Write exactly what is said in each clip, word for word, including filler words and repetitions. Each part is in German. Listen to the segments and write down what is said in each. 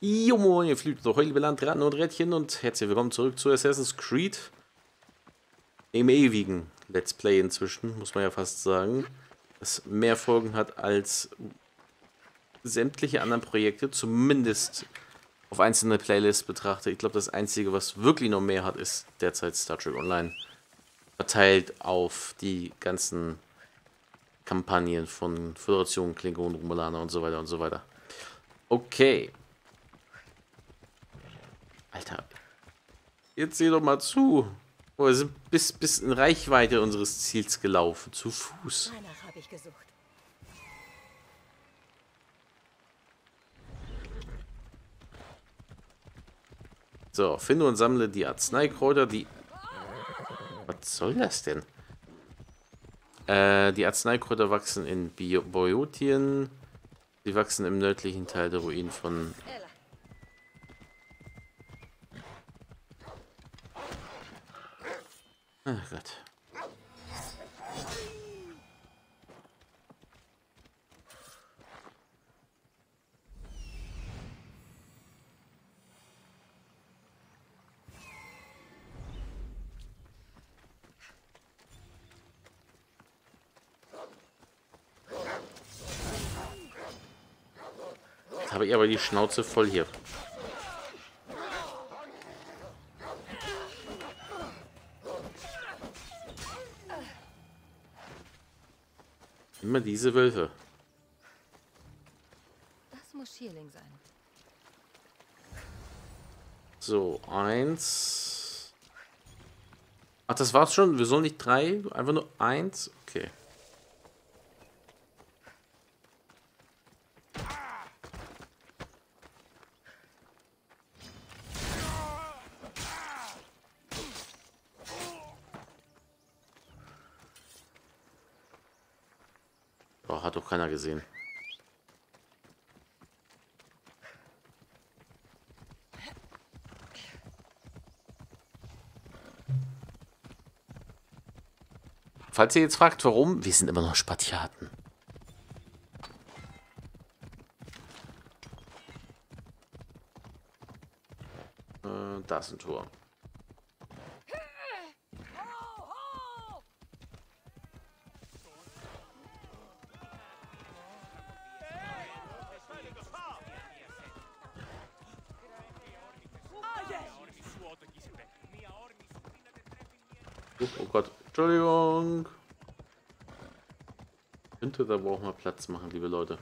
Jo moin, ihr fliegt durch Heulbeland, Ratten und Rädchen und herzlich willkommen zurück zu Assassin's Creed. Im ewigen Let's Play inzwischen, muss man ja fast sagen. Das mehr Folgen hat als sämtliche anderen Projekte, zumindest auf einzelne Playlists betrachtet. Ich glaube, das Einzige, was wirklich noch mehr hat, ist derzeit Star Trek Online. Verteilt auf die ganzen Kampagnen von Föderation, Klingonen, Romulaner und so weiter und so weiter. Okay. Alter, jetzt seh doch mal zu. Oh, wir sind bis, bis in Reichweite unseres Ziels gelaufen, zu Fuß. Danach habe ich gesucht. So, finde und sammle die Arzneikräuter, die... Was soll das denn? Äh, die Arzneikräuter wachsen in Bio Boiotien. Sie wachsen im nördlichen Teil der Ruinen von... Ach Gott. Jetzt habe ich aber die Schnauze voll hier. Immer diese Wölfe. Das muss Schierling sein. So, eins. Ach, das war's schon? Wir sollen nicht drei? Einfach nur eins? Okay. Oh, hat doch keiner gesehen. Falls ihr jetzt fragt, warum, wir sind immer noch Spartiaten. Äh, da ist ein Tor. Oh, oh Gott, Entschuldigung. Könnte da brauchen wir Platz machen, liebe Leute.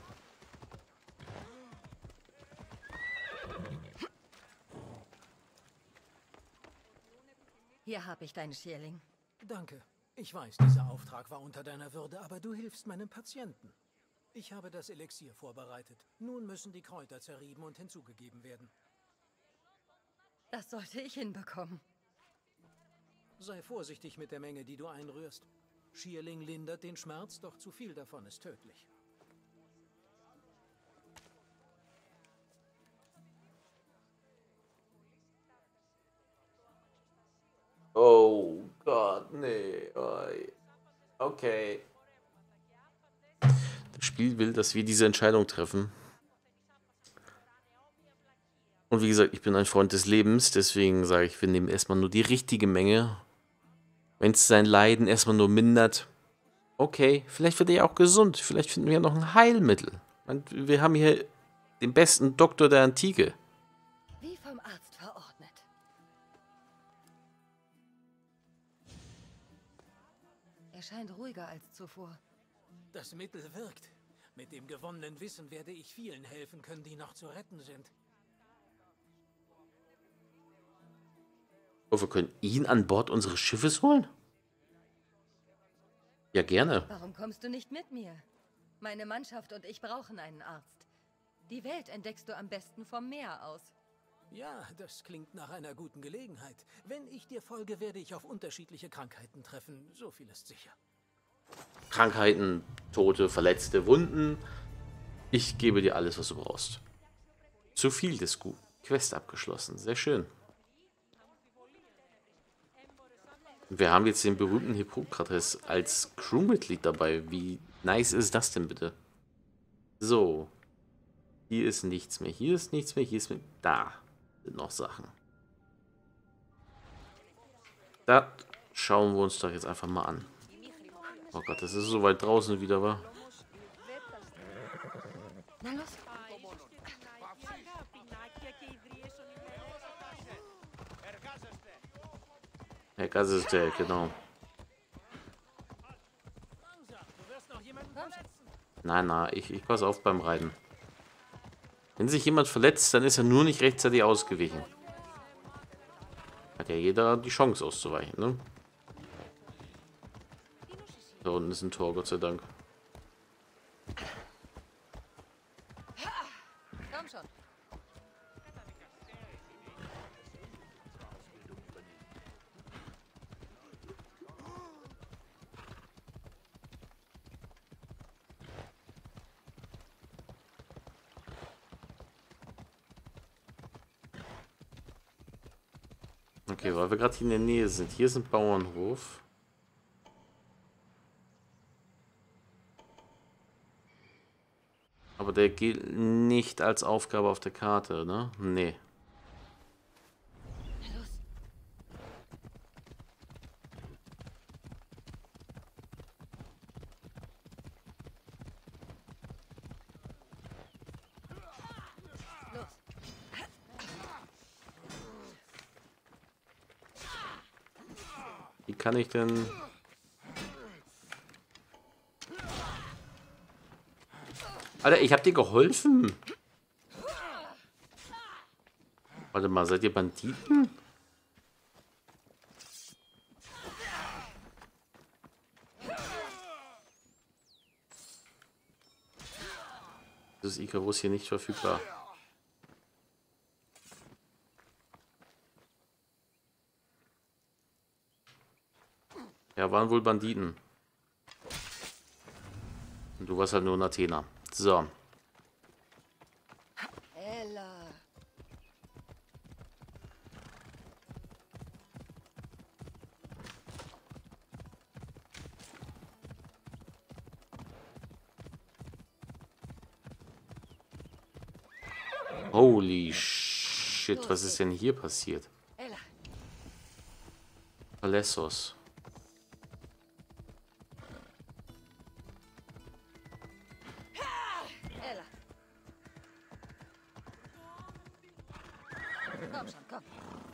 Hier habe ich deinen Schierling. Danke. Ich weiß, dieser Auftrag war unter deiner Würde, aber du hilfst meinem Patienten. Ich habe das Elixier vorbereitet. Nun müssen die Kräuter zerrieben und hinzugegeben werden. Das sollte ich hinbekommen. Sei vorsichtig mit der Menge, die du einrührst. Schierling lindert den Schmerz, doch zu viel davon ist tödlich. Oh Gott, nee. Okay. Das Spiel will, dass wir diese Entscheidung treffen. Und wie gesagt, ich bin ein Freund des Lebens, deswegen sage ich, wir nehmen erstmal nur die richtige Menge. Wenn es sein Leiden erstmal nur mindert, okay, vielleicht wird er ja auch gesund. Vielleicht finden wir ja noch ein Heilmittel. Und wir haben hier den besten Doktor der Antike. Wie vom Arzt verordnet. Er scheint ruhiger als zuvor. Das Mittel wirkt. Mit dem gewonnenen Wissen werde ich vielen helfen können, die noch zu retten sind. Oh, wir können ihn an Bord unseres Schiffes holen? Ja, gerne. Warum kommst du nicht mit mir? Meine Mannschaft und ich brauchen einen Arzt. Die Welt entdeckst du am besten vom Meer aus. Ja, das klingt nach einer guten Gelegenheit. Wenn ich dir folge, werde ich auf unterschiedliche Krankheiten treffen. So viel ist sicher. Krankheiten, Tote, Verletzte, Wunden. Ich gebe dir alles, was du brauchst. Zu viel des Guten. Quest abgeschlossen. Sehr schön. Wir haben jetzt den berühmten Hippokrates als Crewmitglied dabei. Wie nice ist das denn bitte? So. Hier ist nichts mehr. Hier ist nichts mehr. Hier ist mehr. Da sind noch Sachen. Das schauen wir uns doch jetzt einfach mal an. Oh Gott, das ist so weit draußen wieder, wa? Na los. Herr Gassestel, genau. Nein, nein, ich, ich passe auf beim Reiten. Wenn sich jemand verletzt, dann ist er nur nicht rechtzeitig ausgewichen. Hat ja jeder die Chance auszuweichen, ne? Da unten ist ein Tor, Gott sei Dank. Komm schon. Okay, weil wir gerade hier in der Nähe sind. Hier ist ein Bauernhof. Aber der gilt nicht als Aufgabe auf der Karte, ne? Nee. Na los. Los. Wie kann ich denn... Alter, ich hab dir geholfen. Warte mal, seid ihr Banditen? Das ist Icarus hier nicht verfügbar. Ja, waren wohl Banditen. Und du warst halt nur ein Athener. So. Ella. Holy shit, was ist denn hier passiert? Ella. Alessos. Ella. Komm schon, komm.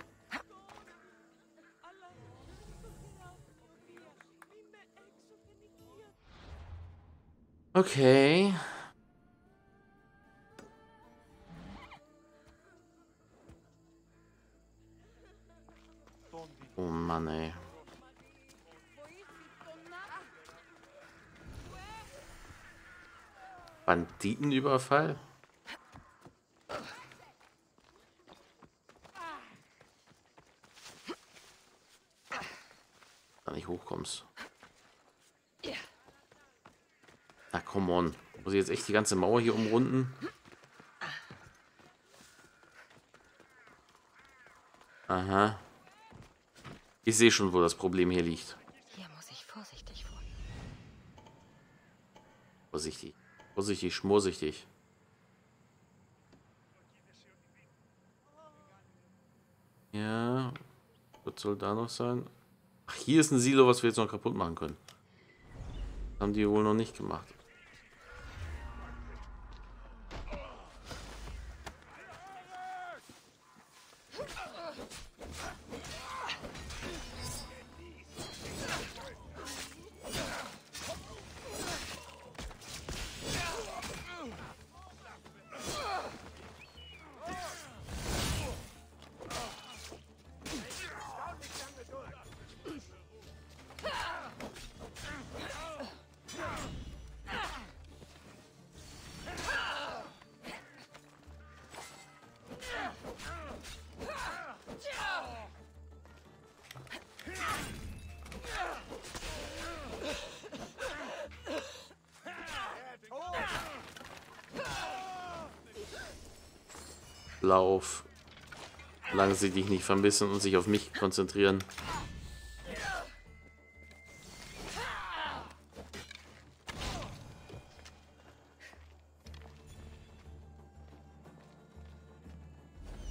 Okay. Oh Mann, ey. Banditenüberfall? Da nicht hochkommst. Na, come on. Muss ich jetzt echt die ganze Mauer hier umrunden? Aha. Ich sehe schon, wo das Problem hier liegt. Hier muss ich vorsichtig vorgehen. Vorsichtig. Vorsichtig, schmorsichtig. Ja. Was soll da noch sein? Ach, hier ist ein Silo, was wir jetzt noch kaputt machen können. Das haben die wohl noch nicht gemacht. Lauf. Solange sie dich nicht vermissen und sich auf mich konzentrieren.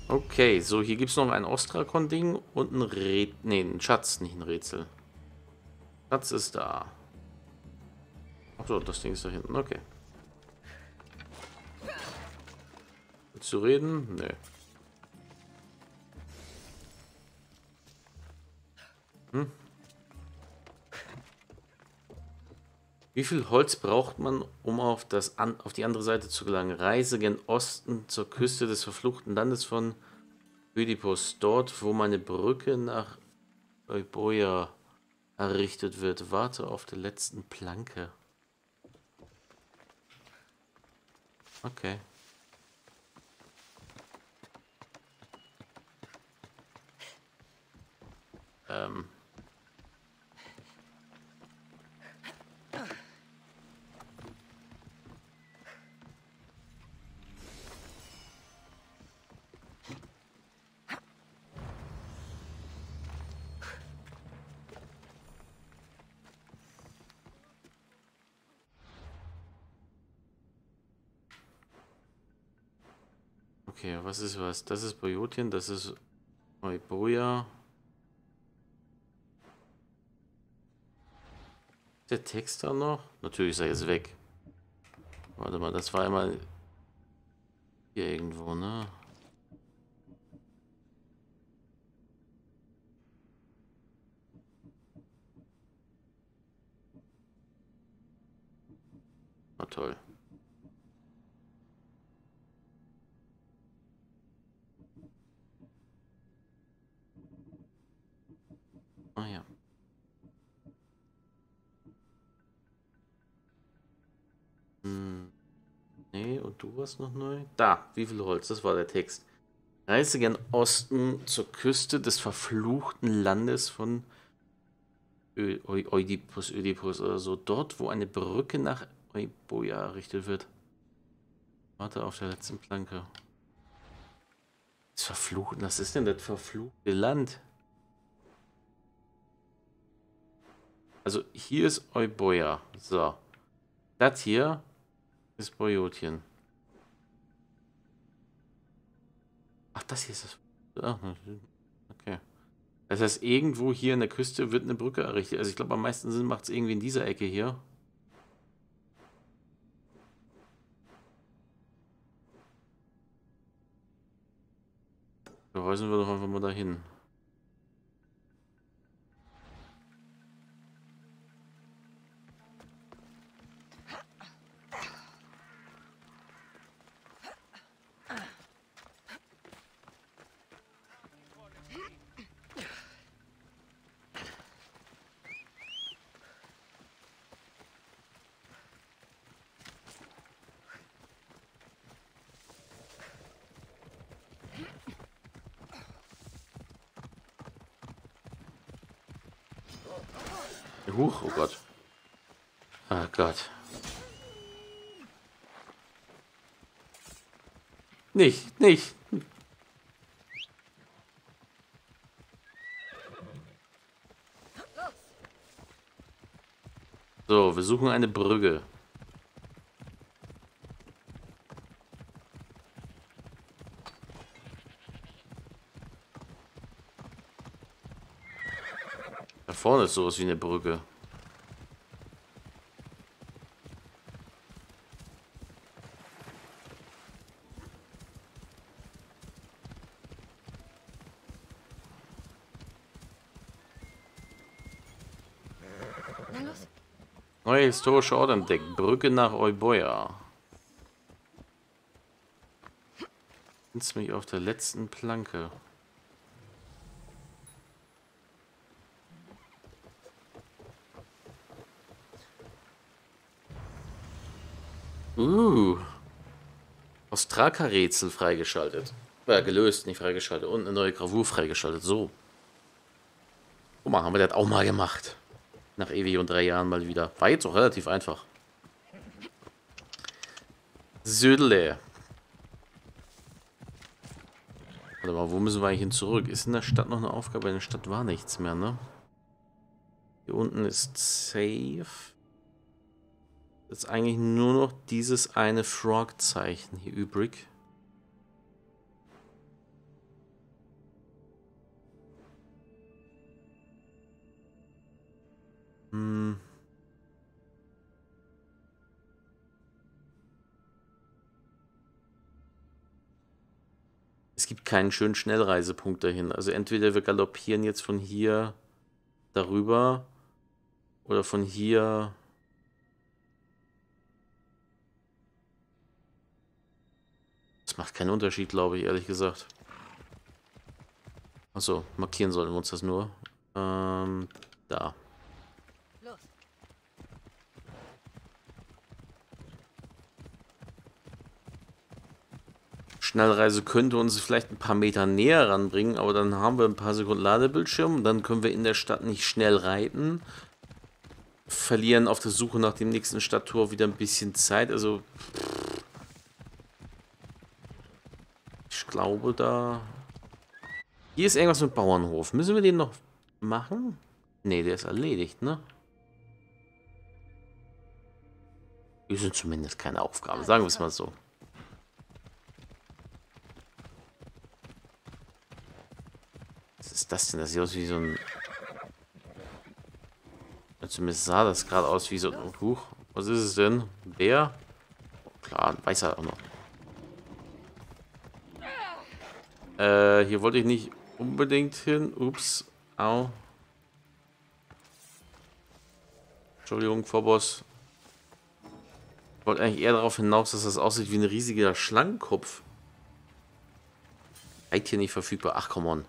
Okay, so, hier gibt es noch ein Ostrakon-Ding und ein Rätsel. Ne, ein Schatz, nicht ein Rätsel. Schatz ist da. Achso, das Ding ist da hinten, okay. Willst du reden? Nee. Hm? Wie viel Holz braucht man, um auf, das an, auf die andere Seite zu gelangen? Reise gen Osten zur Küste des verfluchten Landes von Ödipus. Dort, wo meine Brücke nach Euboea errichtet wird. Warte auf der letzten Planke. Okay. Ähm. Okay, was ist was? Das ist Bojotien, das ist Euboea. Der Text da noch? Natürlich ist er jetzt weg. Warte mal, das war einmal hier irgendwo, ne? Na toll. Ah ja. Hm. Nee, und du warst noch neu? Da, wie viel Holz? Das war der Text. Reise gen Osten zur Küste des verfluchten Landes von Ö Eu Oedipus, Ödipus oder so. Dort, wo eine Brücke nach Euboea errichtet wird. Warte auf der letzten Planke. Das verfluchte, was ist denn das verfluchte Land? Also hier ist Euboea. So. Das hier ist Bojotien. Ach, das hier ist das. Ach, okay. Das heißt, irgendwo hier in der Küste wird eine Brücke errichtet. Also ich glaube, am meisten Sinn macht es irgendwie in dieser Ecke hier. Verweisen wir doch einfach mal dahin. Huch, oh Gott. Ah Gott. Nicht, nicht. So, wir suchen eine Brücke. Da vorne ist sowas wie eine Brücke. Neue historische Ort entdeckt. Brücke nach Euboea. Findest mich auf der letzten Planke. Uh. Ostraka-Rätsel freigeschaltet. Ja, gelöst, nicht freigeschaltet. Und eine neue Gravur freigeschaltet. So. Guck mal, haben wir das auch mal gemacht. Nach ewig und drei Jahren mal wieder. War jetzt auch relativ einfach. Södele. Warte mal, wo müssen wir eigentlich hin zurück? Ist in der Stadt noch eine Aufgabe? In der Stadt war nichts mehr, ne? Hier unten ist safe. Jetzt eigentlich nur noch dieses eine Frog-Zeichen hier übrig. es gibt keinen schönen Schnellreisepunkt dahin. Also entweder wir galoppieren jetzt von hier darüber oder von hier. Das macht keinen Unterschied, glaube ich, ehrlich gesagt. Achso, markieren sollten wir uns das nur. Ähm, da. Los. Schnellreise könnte uns vielleicht ein paar Meter näher ranbringen, aber dann haben wir ein paar Sekunden Ladebildschirm. Dann können wir in der Stadt nicht schnell reiten. Verlieren auf der Suche nach dem nächsten Stadttor wieder ein bisschen Zeit. Also, ich glaube, da... Hier ist irgendwas mit Bauernhof. Müssen wir den noch machen? Ne, der ist erledigt, ne? Hier sind zumindest keine Aufgaben, sagen wir es mal so. Was ist das denn? Das sieht aus wie so ein... Zumindest sah das gerade aus wie so ein... Huch, was ist es denn? Ein Bär? Oh, klar, ein weißer auch noch. Äh, hier wollte ich nicht unbedingt hin. Ups. Au. Entschuldigung, Vorboss. Ich wollte eigentlich eher darauf hinaus, dass das aussieht wie ein riesiger Schlangenkopf. Reit hier nicht verfügbar. Ach, come on.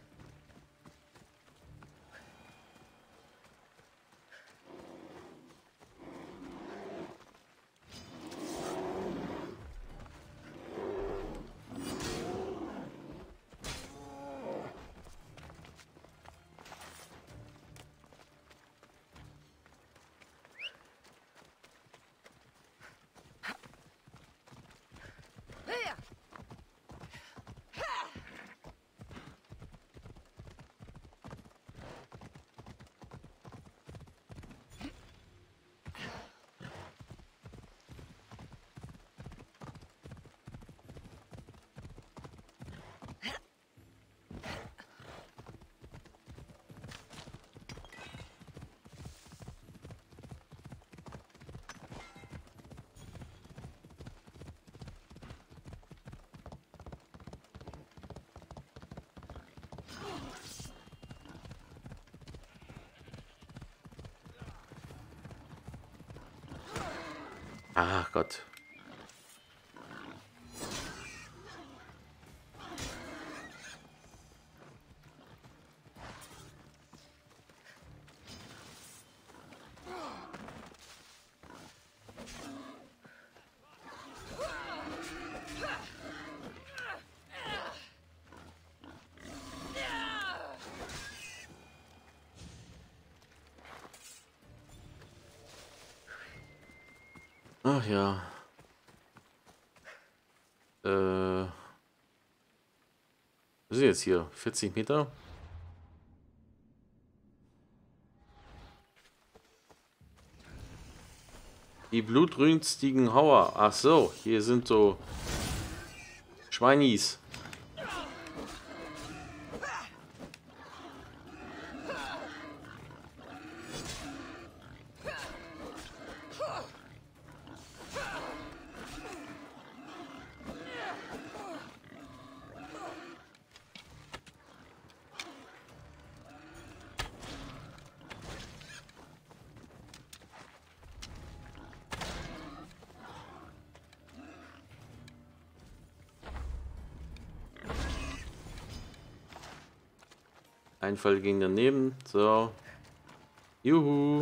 Ach Gott. Ach ja. Äh. Wir sind jetzt hier. vierzig Meter. Die blutrünstigen Hauer. Ach so, hier sind so Schweinis. Ein Fall ging daneben. So. Juhu.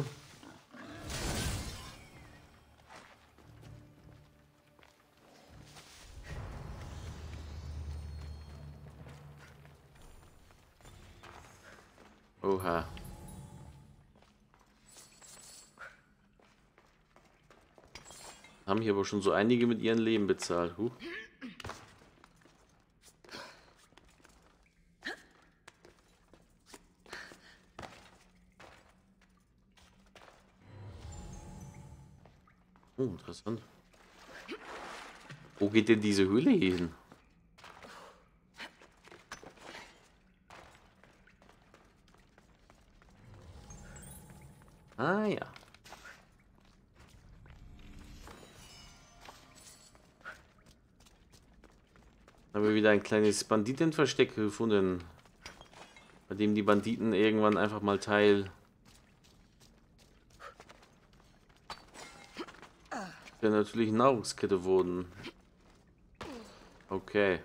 Oha. Haben hier aber schon so einige mit ihrem Leben bezahlt. Huh. Oh, interessant. Wo geht denn diese Höhle hier hin? Ah ja. Haben wir wieder ein kleines Banditenversteck gefunden, bei dem die Banditen irgendwann einfach mal Teil der natürlichen Nahrungskette wurden. Okay.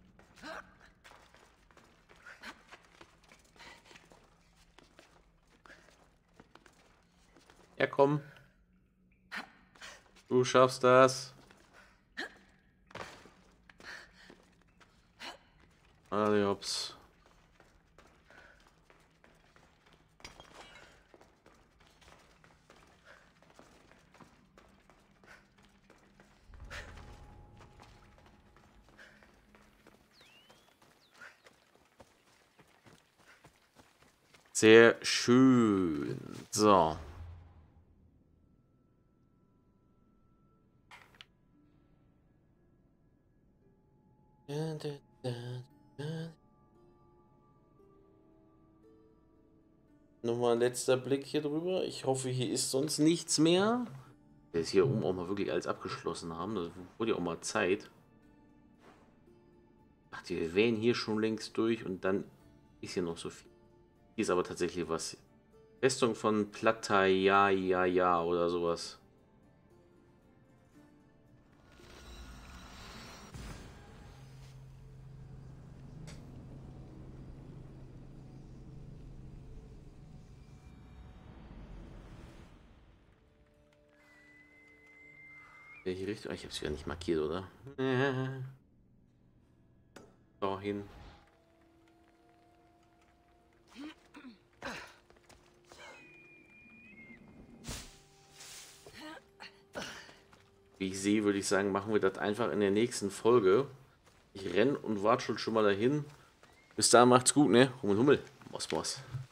Ja, komm. Du schaffst das. Adios. Sehr schön. So. Nochmal ein letzter Blick hier drüber. Ich hoffe, hier ist sonst nichts mehr. Der ist hier oben auch mal wirklich alles abgeschlossen haben. Das wurde ja auch mal Zeit. Ich dachte, wir wären hier schon längst durch und dann ist hier noch so viel. Hier ist aber tatsächlich was. Festung von Plataja oder sowas. Welche Richtung? Ich habe es wieder nicht markiert, oder? Dahin. Wie ich sehe, würde ich sagen, machen wir das einfach in der nächsten Folge. Ich renne und warte schon mal dahin. Bis dahin macht's gut, ne? Hummel, Hummel. Mos, Mos.